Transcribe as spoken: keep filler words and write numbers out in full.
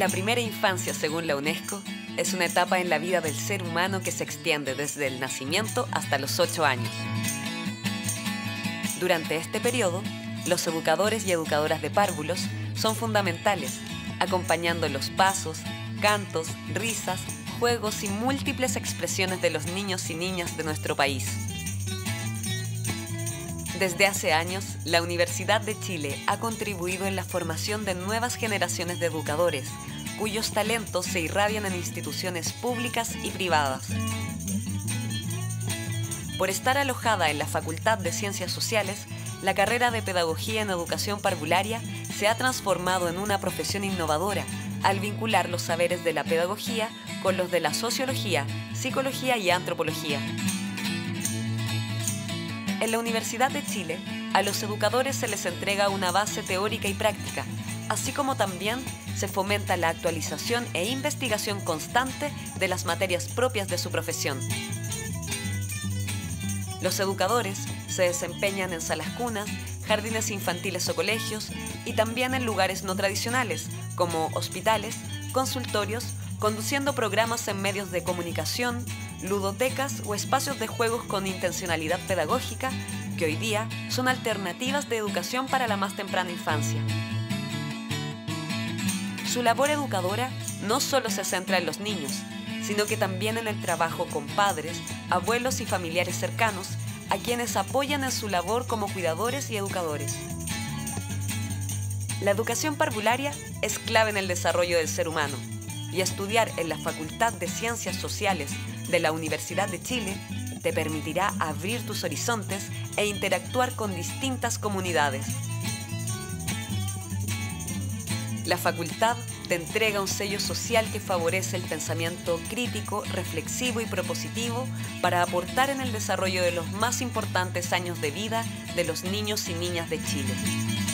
La primera infancia, según la UNESCO, es una etapa en la vida del ser humano que se extiende desde el nacimiento hasta los ocho años. Durante este periodo, los educadores y educadoras de párvulos son fundamentales, acompañando los pasos, cantos, risas, juegos y múltiples expresiones de los niños y niñas de nuestro país. Desde hace años, la Universidad de Chile ha contribuido en la formación de nuevas generaciones de educadores, cuyos talentos se irradian en instituciones públicas y privadas. Por estar alojada en la Facultad de Ciencias Sociales, la carrera de Pedagogía en Educación Parvularia se ha transformado en una profesión innovadora al vincular los saberes de la pedagogía con los de la sociología, psicología y antropología. En la Universidad de Chile, a los educadores se les entrega una base teórica y práctica, así como también se fomenta la actualización e investigación constante de las materias propias de su profesión. Los educadores se desempeñan en salas cunas, jardines infantiles o colegios y también en lugares no tradicionales, como hospitales, consultorios, conduciendo programas en medios de comunicación, ludotecas o espacios de juegos con intencionalidad pedagógica, que hoy día son alternativas de educación para la más temprana infancia. Su labor educadora no solo se centra en los niños, sino que también en el trabajo con padres, abuelos y familiares cercanos, a quienes apoyan en su labor como cuidadores y educadores. La educación parvularia es clave en el desarrollo del ser humano, y estudiar en la Facultad de Ciencias Sociales de la Universidad de Chile te permitirá abrir tus horizontes e interactuar con distintas comunidades. La facultad te entrega un sello social que favorece el pensamiento crítico, reflexivo y propositivo para aportar en el desarrollo de los más importantes años de vida de los niños y niñas de Chile.